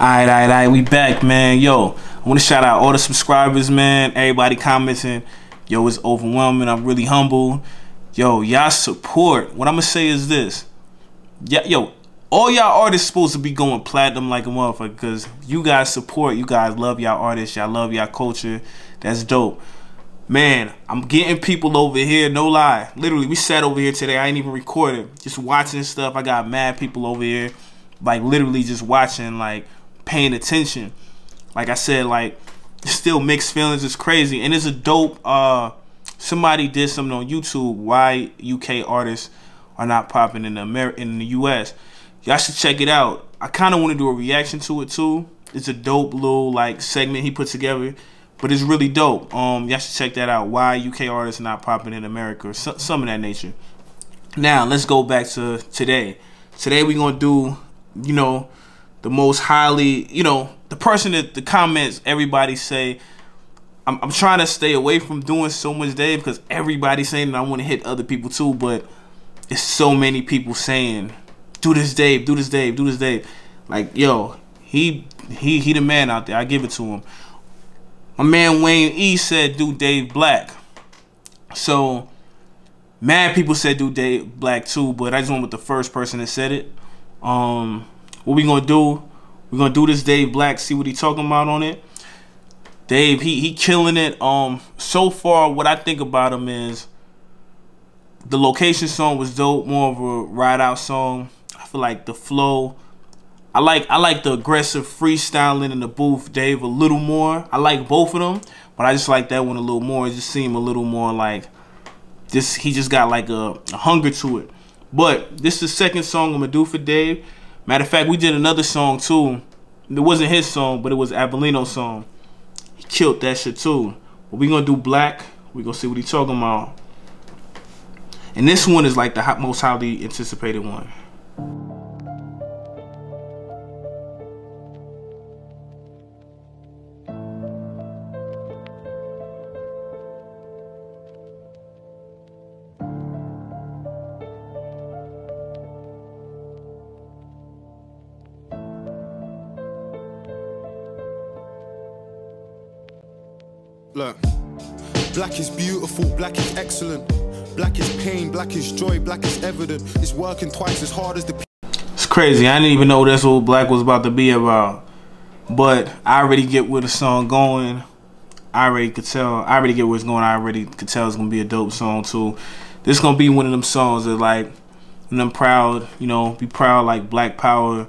Alright, we back, man. Yo, I want to shout out all the subscribers, man. Everybody commenting. Yo, it's overwhelming. I'm really humble. Yo, y'all support. What I'm gonna say is this. Yeah, yo, all y'all artists supposed to be going platinum like a motherfucker because you guys support. You guys love y'all artists. Y'all love y'all culture. That's dope. Man, I'm getting people over here, no lie. Literally, we sat over here today. I ain't even recorded. Just watching stuff. I got mad people over here. Like, literally just watching, like, paying attention. Like I said, like, still mixed feelings. It's crazy. And it's a dope, somebody did something on YouTube, why UK artists are not popping in the US. Y'all should check it out. I kind of want to do a reaction to it, too. It's a dope little, like, segment he put together. But it's really dope. Y'all should check that out. Why UK artists are not popping in America, or some of that nature. Now, let's go back to today. Today, we're going to do, you know, the most highly, you know, the person that the comments, everybody say, I'm trying to stay away from doing so much Dave because everybody's saying that I want to hit other people too, but it's so many people saying, do this Dave, do this Dave, do this Dave. Like, yo, he the man out there. I give it to him. My man Wayne E said do Dave Black. So mad people said do Dave Black too, but I just went with the first person that said it. What we gonna do? We're gonna do this Dave Black, see what he talking about on it. Dave, he killing it. So far, what I think about him is the location song was dope, more of a ride out song. I feel like the flow. I like the aggressive freestyling in the booth, Dave, a little more. I like both of them, but I just like that one a little more. It just seemed a little more like this. He just got like a hunger to it. But this is the second song I'm gonna do for Dave. Matter of fact, we did another song too. It wasn't his song, but it was Avelino's song. He killed that shit too. But we gonna do Black. We gonna see what he talking about. And this one is like the most highly anticipated one. Look, black is beautiful, black is excellent. Black is pain, black is joy, black is evident. It's working twice as hard as the... It's crazy. I didn't even know that's what Black was about to be about. But I already get where the song going. I already could tell. I already get where it's going. I already could tell it's going to be a dope song too. This going to be one of them songs that like, and I'm proud, you know, be proud like Black Power.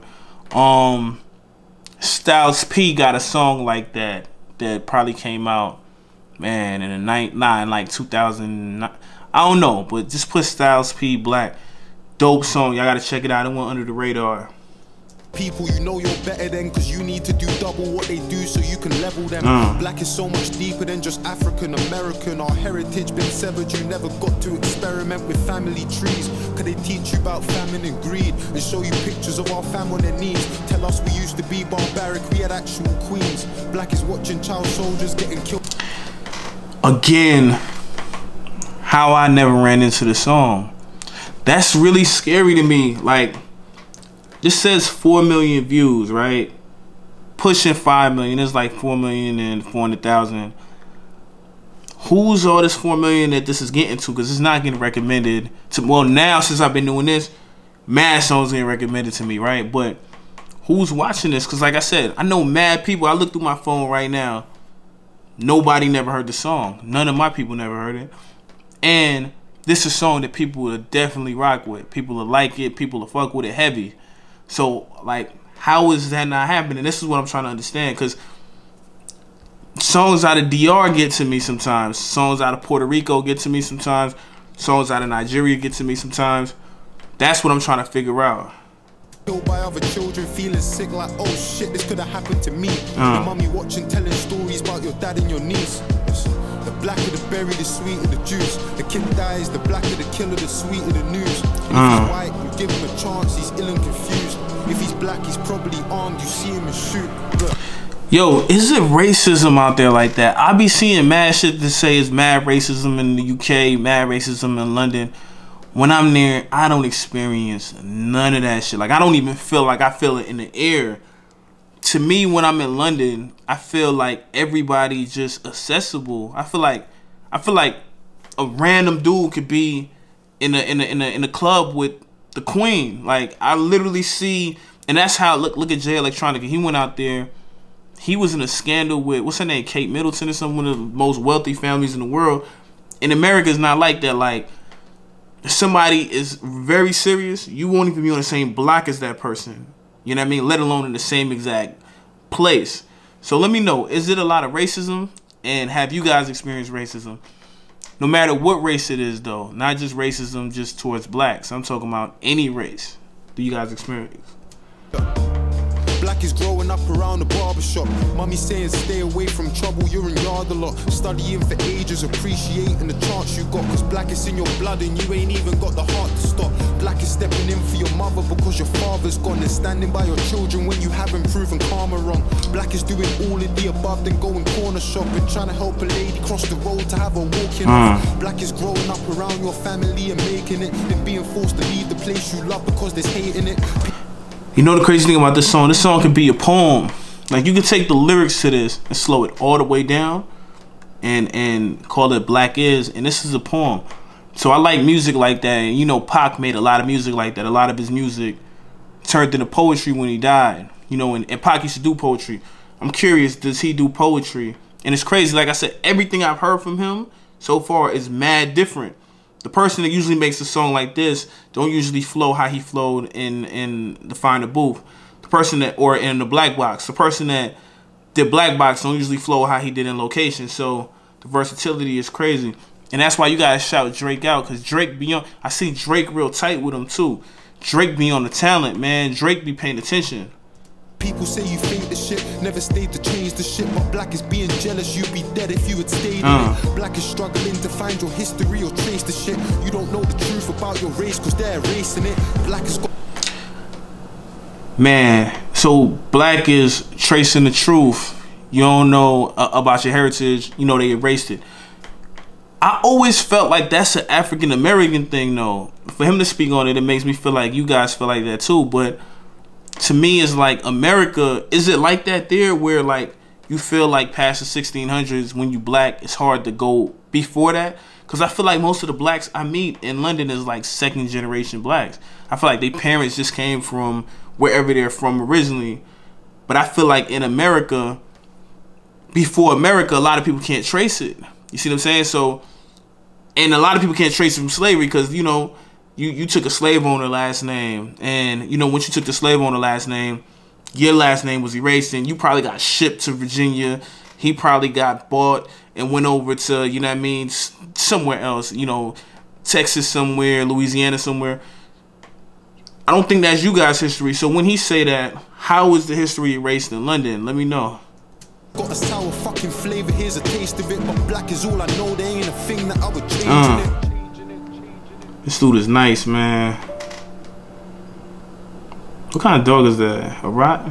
Styles P got a song like that probably came out, man, in the like 2009. I don't know, but just put Styles P Black. Dope song. Y'all gotta check it out. It went under the radar. People you know you're better than because you need to do double what they do so you can level them. Black is so much deeper than just African American. Our heritage been severed. You never got to experiment with family trees. Could they teach you about famine and greed and show you pictures of our fam on their knees? Tell us we used to be barbaric. We had actual queens. Black is watching child soldiers getting killed. Again, how I never ran into the song. That's really scary to me. Like, this says 4 million views, right? Pushing 5 million. It's like 4,400,000. Who's all this 4 million that this is getting to? Because it's not getting recommended to. Well, now since I've been doing this, mad songs getting recommended to me, right? But who's watching this? Because like I said, I know mad people. I look through my phone right now. Nobody never heard the song. None of my people never heard it. And this is a song that people will definitely rock with. People will like it. People will fuck with it heavy. So, like, how is that not happening? This is what I'm trying to understand. Because songs out of DR get to me sometimes. Songs out of Puerto Rico get to me sometimes. Songs out of Nigeria get to me sometimes. That's what I'm trying to figure out. Killed by other children, feeling sick like, oh shit, this could have happened to me. Your mummy watching, telling stories about your dad and your niece. The blacker the berry, the sweeter the juice. The kid dies, the blacker the killer, the sweeter the news. If he's white, you give him a chance, he's ill and confused. If he's black, he's probably armed, you see him and shoot. Look. Yo, is it racism out there like that? I be seeing mad shit to say it's mad racism in the UK, mad racism in London. When I'm there, I don't experience none of that shit. Like, I don't even feel like I feel it in the air. to me, when I'm in London, I feel like everybody just accessible. I feel like a random dude could be in a club with the Queen. Like, I literally see, and that's how look at Jay Electronica. He went out there. He was in a scandal with, what's her name, Kate Middleton or something, one of the most wealthy families in the world. In America, it's not like that. Like, if somebody is very serious, you won't even be on the same block as that person. You know what I mean? Let alone in the same exact place. So let me know, is it a lot of racism? And have you guys experienced racism? No matter what race it is, though. Not just racism just towards blacks. I'm talking about any race. Do you guys experience? Black is growing up around the barbershop. Mommy saying stay away from trouble, you're in yard a lot. Studying for ages, appreciating the chance you got. Cause black is in your blood and you ain't even got the heart to stop. Black is stepping in for your mother because your father's gone. And standing by your children when you haven't proven karma wrong. Black is doing all of the above, then going corner shopping. Trying to help a lady cross the road to have her walking off. Black is growing up around your family and making it. Then being forced to leave the place you love because there's hate in it. You know the crazy thing about this song? This song could be a poem. Like, you could take the lyrics to this and slow it all the way down and call it Black Is, and this is a poem. So I like music like that. And you know, Pac made a lot of music like that. A lot of his music turned into poetry when he died. You know, and Pac used to do poetry. I'm curious, does he do poetry? And it's crazy. Like I said, everything I've heard from him so far is mad different. The person that usually makes a song like this don't usually flow how he flowed in the Find a Booth. The person that, or in the Black Box, the person that did Black Box don't usually flow how he did in Location. So the versatility is crazy. And that's why you guys shout Drake out, because Drake be on, I see Drake real tight with him too. Drake be on the talent, man. Drake be paying attention. People say you fake the shit, never stayed to change the shit. But black is being jealous, you'd be dead if you had stayed in it. Black is struggling to find your history or trace the shit. You don't know the truth about your race cause they're erasing it. Black is man, so black is tracing the truth. You don't know about your heritage, you know they erased it. I always felt like that's an African American thing though. For him to speak on it, it makes me feel like you guys feel like that too. But to me, it's like America, is it like that there where like you feel like past the 1600s when you black, it's hard to go before that? Because I feel like most of the blacks I meet in London is like second generation blacks. I feel like their parents just came from wherever they're from originally. But I feel like in America, before America, a lot of people can't trace it. You see what I'm saying? So, and a lot of people can't trace it from slavery because, you know, you took a slave owner last name, and you know once you took the slave owner last name, your last name was erased, and you probably got shipped to Virginia. He probably got bought and went over to, you know what I mean, somewhere else, you know, Texas somewhere, Louisiana somewhere. I don't think that's you guys' history. So when he say that, how is the history erased in London? Let me know. Got a sour fucking flavor, here's a taste of it, but black is all I know, there ain't a thing that I would change in it. This dude is nice, man. What kind of dog is that? A rat?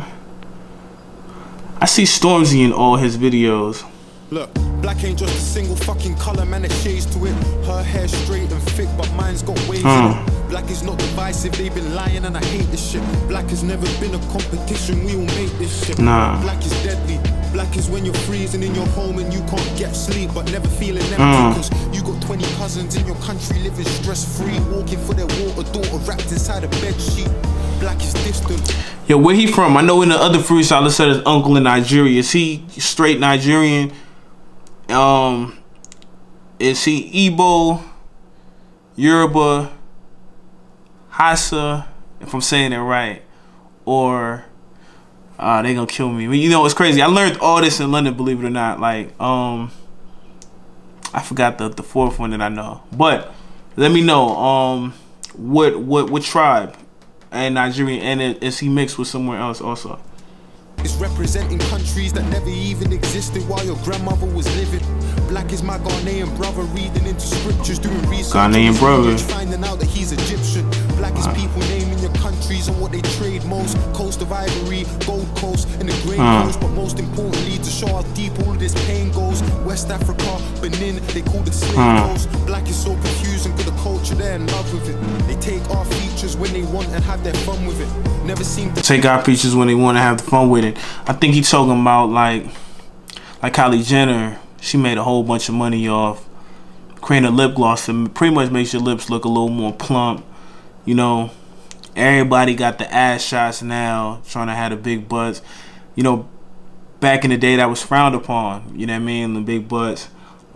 I see Stormzy in all his videos. Look, black ain't just a single fucking color, man, it shades to it. Her hair straight and thick, but mine's got waves in it. Black is not divisive, they've been lying and I hate this shit. Black has never been a competition, we all make this shit. Nah. Black is deadly. Black is when you're freezing in your home and you can't get sleep, but never feeling empty because you got 20 cousins in your country living stress-free, walking for their water daughter wrapped inside a bed sheet. Black is distant. Yo, where he from? I know in the other freestyle it said his uncle in Nigeria. Is he straight Nigerian? Is he Igbo, Yoruba, Hausa, if I'm saying it right, or they gonna kill me. You know, it's crazy. I learned all this in London, believe it or not. Like, I forgot the fourth one that I know. But let me know, what tribe and Nigerian, and is he mixed with somewhere else also? It's representing countries that never even existed while your grandmother was living. Black is my Ghanaian brother reading into scriptures, doing research. Ghanaian brother. Finding out that he's Egyptian. Black is people naming your countries and what they trade most. Coast of Ivory, Gold Coast, and the Grey Coast. But most importantly, to show how deep all of this pain goes. West Africa, Benin, they call it slave coast. Black is so confusing, cause the culture, they're in love with it. They take our features when they want and have their fun with it. Never seem to take our features when they want to have the fun with it. I think he talking about like Kylie Jenner. She made a whole bunch of money off creating a lip gloss that pretty much makes your lips look a little more plump. You know, everybody got the ass shots now, trying to have the big butts. You know, back in the day that was frowned upon. You know what I mean? The big butts.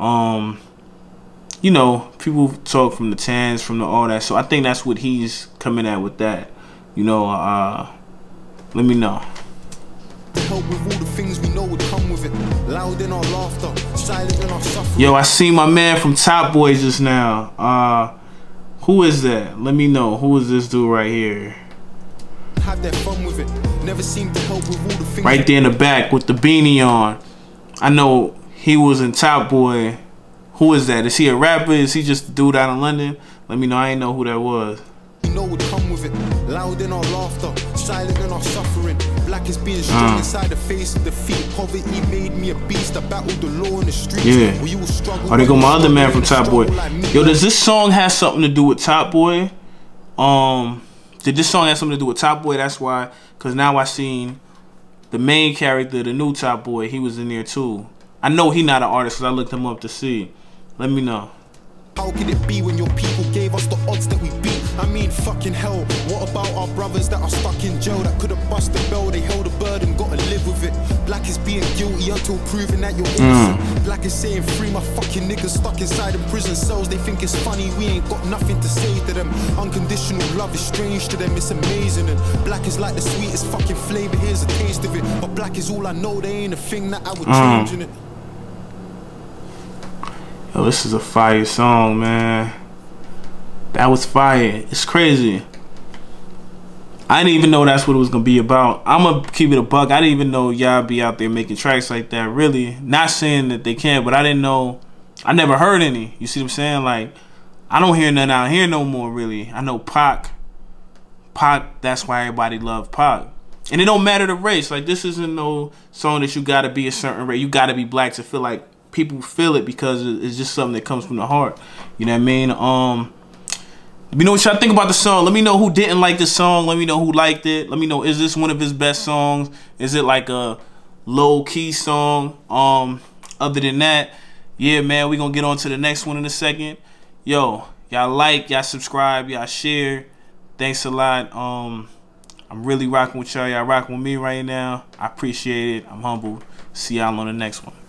You know, people talk from the tans, from the all that. So I think that's what he's coming at with that. You know, let me know. Help with all the things we know would come with it. Loud in our laughter, silent in our suffering. Yo, I see my man from Top Boy just now. Who is that? Let me know. Who is this dude right here? Have their fun with it. Never seem to help with all the things. Right there in the back with the beanie on. I know he was in Top Boy. Who is that? Is he a rapper? Is he just a dude out in London? Let me know. I ain't know who that was. You know would come with it. Loud in our laughter, silent in our suffering. Black is being strong inside the face of defeat. Poverty made me a beast. I battled the law in the streets. Yeah. We all struggle. Oh, they go my other man from Top Boy. Yo, does this song have something to do with Top Boy? Did this song have something to do with Top Boy? That's why. Cause now I seen the main character, the new Top Boy. He was in there too. I know he not an artist, cause I looked him up to see. Let me know. How could it be when your people gave us the odds that we beat? I mean, fucking hell. What about our brothers that are stuck in jail that couldn't bust the bell? They held a burden, gotta live with it. Black is being guilty until proven that you're innocent. Black is saying free my fucking niggas stuck inside in prison cells. They think it's funny, we ain't got nothing to say to them. Unconditional love is strange to them, it's amazing. And black is like the sweetest fucking flavor, here's a taste of it. But black is all I know, there ain't a thing that I would change in it. Yo, this is a fire song, man. That was fire. It's crazy. I didn't even know that's what it was gonna be about. I'm gonna keep it a buck. I didn't even know y'all be out there making tracks like that. Really, not saying that they can't, but I didn't know. I never heard any. You see what I'm saying? Like, I don't hear nothing out here no more. Really, I know Pac. That's why everybody love Pac. And it don't matter the race. Like, this isn't no song that you gotta be a certain race. You gotta be black to feel like people feel it, because it's just something that comes from the heart. You know what I mean? Let me know what y'all think about the song. Let me know who didn't like the song. Let me know who liked it. Let me know, is this one of his best songs? Is it like a low-key song? Other than that, yeah, man, we gonna get on to the next one in a second. Yo, y'all like, y'all subscribe, y'all share. Thanks a lot. I'm really rocking with y'all. Y'all rocking with me right now. I appreciate it. I'm humbled. See y'all on the next one.